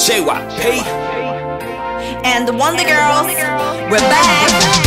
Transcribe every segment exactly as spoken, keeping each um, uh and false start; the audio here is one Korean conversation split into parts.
제이 와이 P and the Wonder Girls. We're back.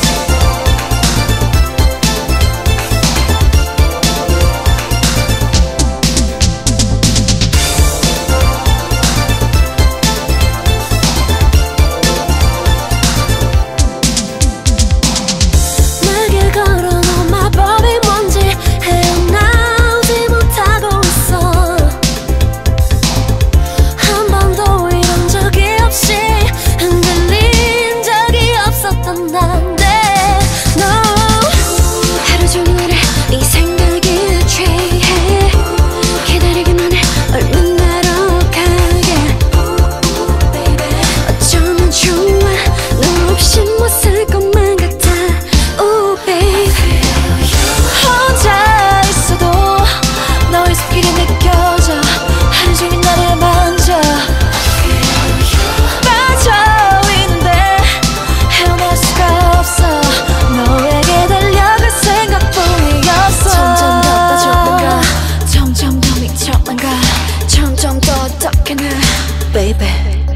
Baby.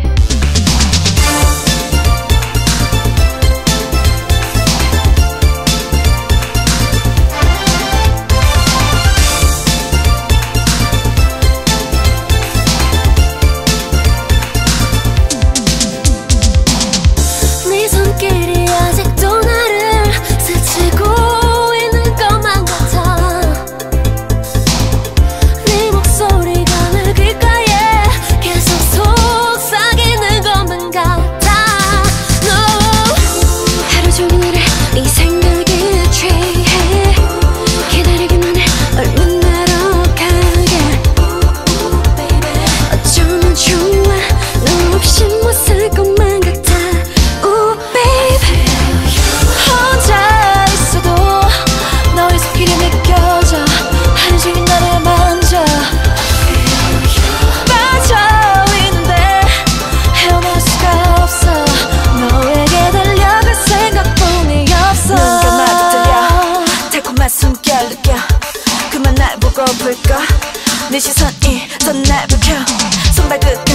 네 손길이 아직도 나를 스치고 있는 것만 같아. 네 목소리가 내 귓가에 계속 속삭이는 것만 같아. No. 하루 종일 나를 이 생각에 취해. 기다리기만 해 얼마나 가게. 어쩌면 좋아 너 없이 못 살 것만 같아. 숨결 느껴 그만 날 보고 불까 네 시선이 더 날 불켜 손발끝